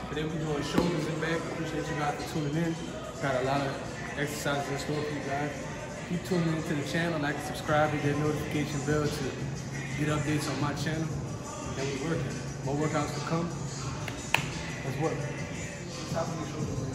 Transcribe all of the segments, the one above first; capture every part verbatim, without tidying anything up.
Today we're doing shoulders and back. Appreciate you guys for tuning in. Got a lot of exercises in store for you guys. Keep tuning into the channel, like and subscribe, hit that notification bell to get updates on my channel. And we're working. More workouts to come. Let's work. Top of your shoulder blades.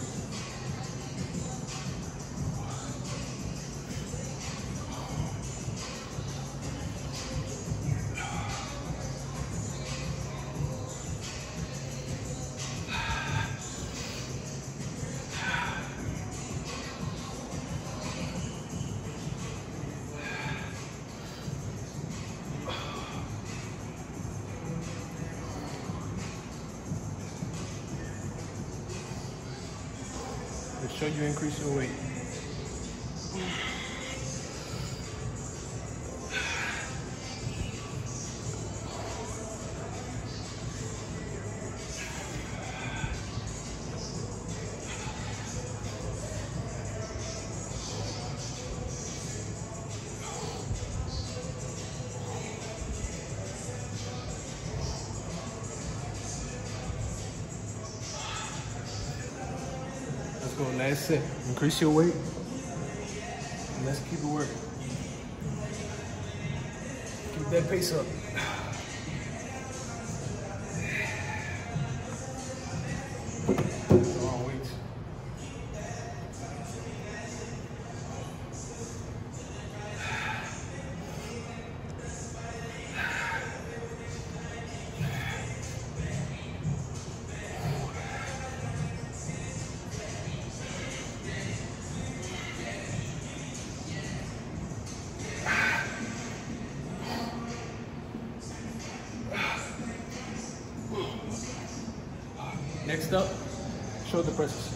Make sure you increase your weight. Let's go, last set. Increase your weight. And let's keep it working. Keep that pace up. Long weights. Next up, shoulder presses.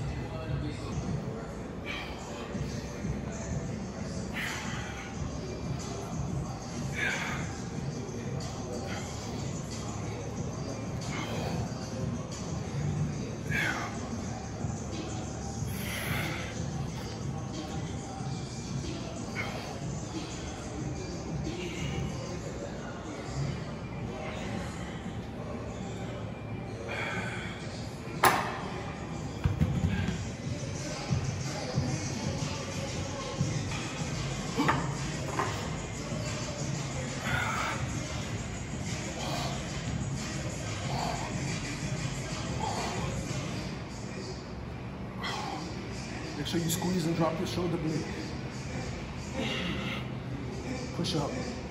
Make sure you squeeze and drop your shoulder blade. Push up.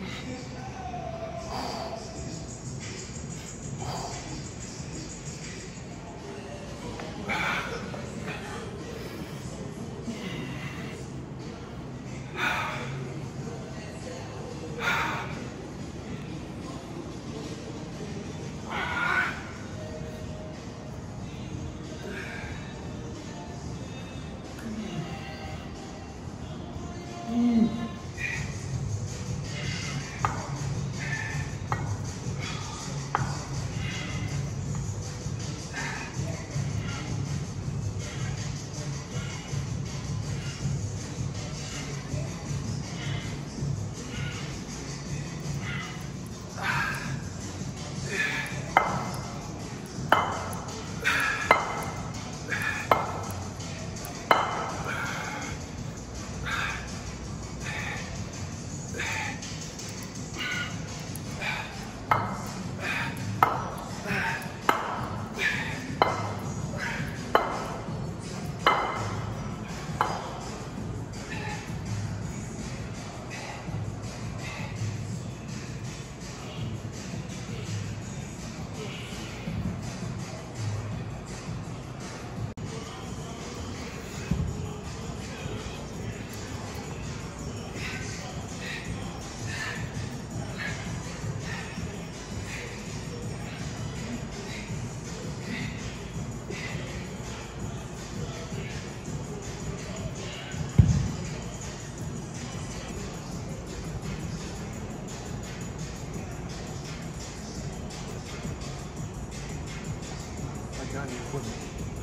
Got your equipment.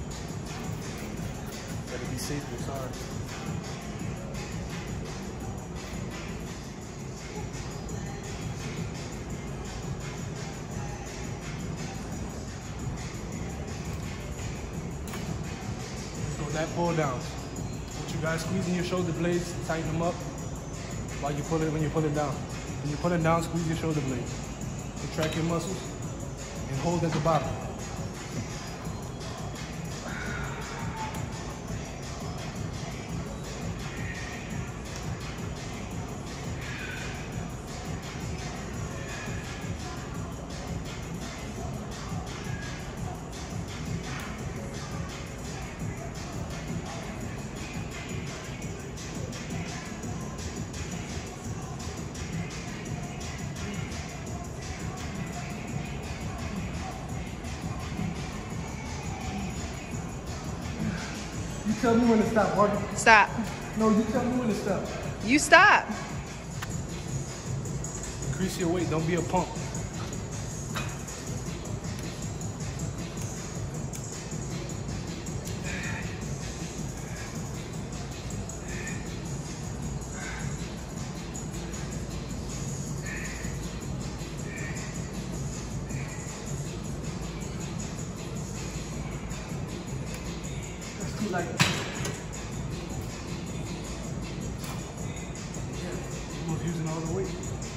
Better be safe and sorry. flat pull down. What you guys squeezing your shoulder blades, tighten them up while you pull it when you pull it down. When you pull it down, squeeze your shoulder blades. Contract your muscles and hold at the bottom. You tell me when to stop, Marty. Stop. No, you tell me when to stop. You stop. Increase your weight, don't be a pump. That's too light. Yeah, almost using all the weight.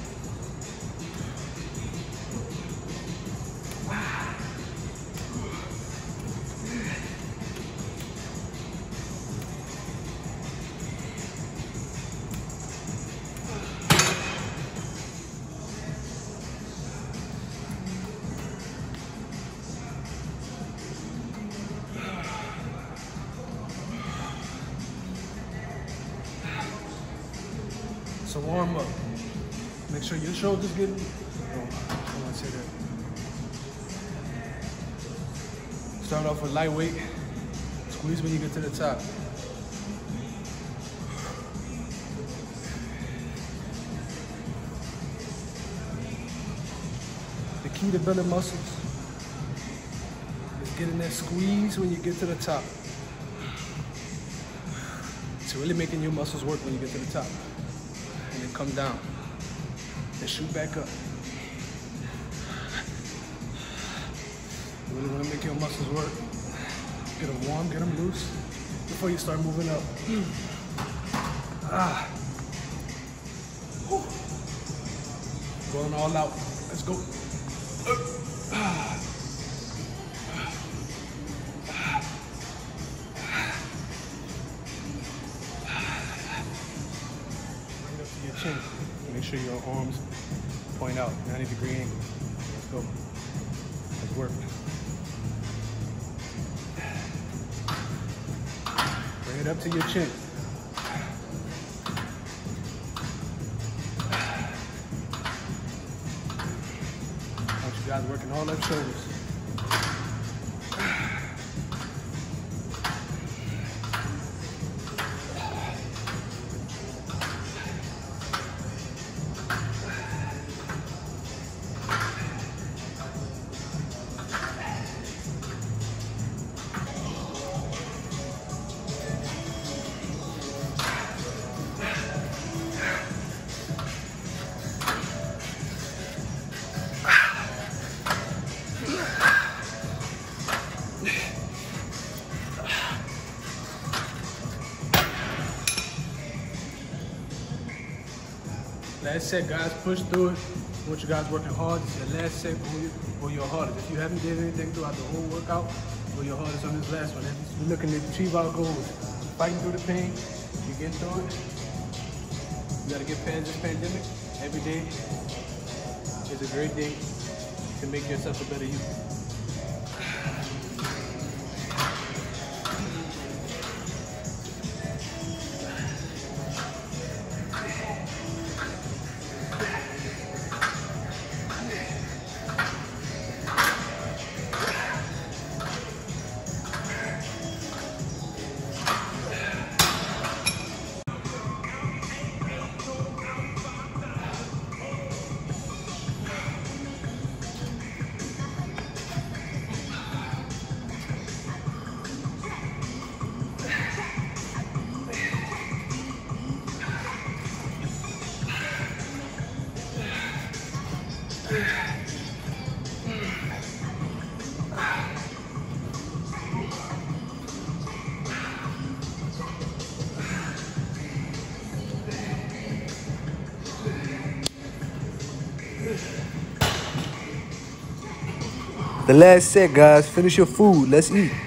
So warm up. Make sure your shoulders get. Oh, I want to say that. Start off with lightweight. Squeeze when you get to the top. The key to building muscles is getting that squeeze when you get to the top. It's really making your muscles work when you get to the top. And then come down and shoot back up. You really want to make your muscles work. Get them warm, get them loose before you start moving up. Ah. Whew. Going all out. Let's go. Ah. Your chin. Make sure your arms point out, ninety degree angle. Let's go. Let's work. Bring it up to your chin. I want you guys working all left shoulders. Last set, guys, push through it. I want you guys working hard. This is your last set, go your, go your hardest. If you haven't did anything throughout the whole workout, go your hardest on this last one. If you're looking to achieve our goals, fighting through the pain, you get through it. You gotta get past this pandemic. Every day is a great day to make yourself a better you. The last set, guys. Finish your food. Let's eat.